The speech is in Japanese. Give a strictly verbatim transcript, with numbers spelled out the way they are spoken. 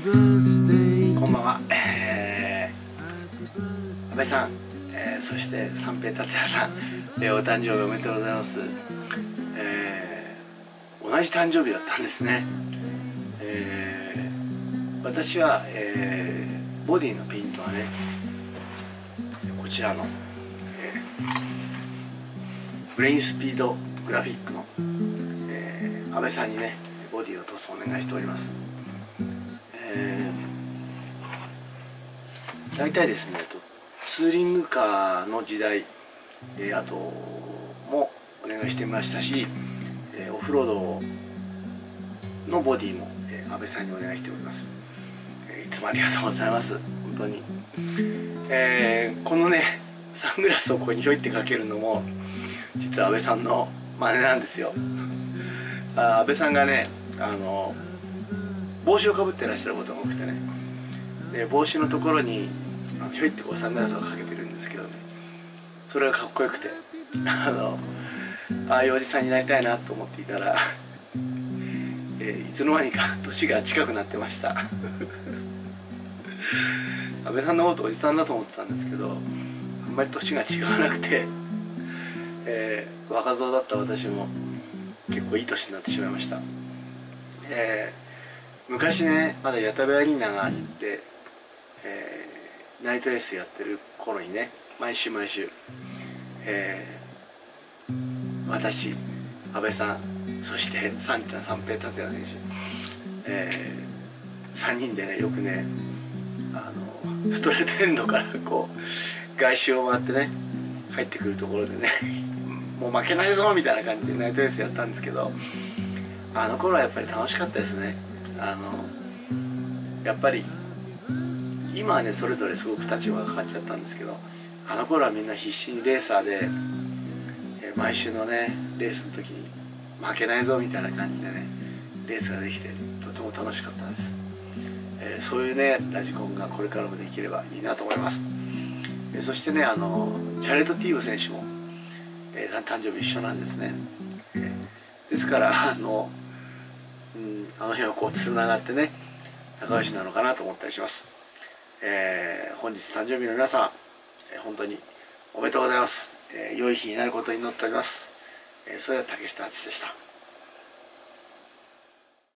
こんばんは、えー、安倍さん、えー、そして三平達也さん、えー、お誕生日おめでとうございます。えー、同じ誕生日だったんですね。えー、私は、えー、ボディのペイントはね、こちらの、えー、ブレインスピードグラフィックの、えー、安倍さんにねボディを塗装お願いしております。えー、大体ですねツーリングカーの時代、えー、あともお願いしてましたし、えー、オフロードのボディも、えー、安倍さんにお願いしております。えー、いつもありがとうございます。本当に、えー、このねサングラスをここにひょいってかけるのも実は安倍さんの真似なんですよ。あ、安倍さんがねあの帽子をかぶってらっしゃることが多くてね、で帽子のところにひょいってこうサングラスをかけてるんですけどね、それがかっこよくてあのああいうおじさんになりたいなと思っていたらえー、いつの間にか年が近くなってました安倍さんのことおじさんだと思ってたんですけど、あんまり年が違わなくて、えー、若造だった私も結構いい年になってしまいました。えー昔ねまだ矢田部アリーナがあって、えー、ナイトレースやってる頃にね毎週毎週、えー、私安倍さんそしてさんちゃん三平達也選手、えー、さんにんでねよくねあのストレートエンドからこう外周を回ってね入ってくるところでねもう負けないぞみたいな感じでナイトレースやったんですけど、あの頃はやっぱり楽しかったですね。あのやっぱり今はねそれぞれすごく立場が変わっちゃったんですけど、あの頃はみんな必死にレーサーで、えー、毎週のねレースの時に負けないぞみたいな感じでねレースができてとても楽しかったです。えー、そういうねラジコンがこれからもできればいいなと思います。えー、そしてねあのジャレット・ティーブ選手も、えー、誕生日一緒なんですね。えー、ですからあのうん、あの辺はこうつながってね仲良しなのかなと思ったりします。えー、本日誕生日の皆さん、えー、本当におめでとうございます。えー、良い日になることを祈っております。えー、それでは竹下敦でした。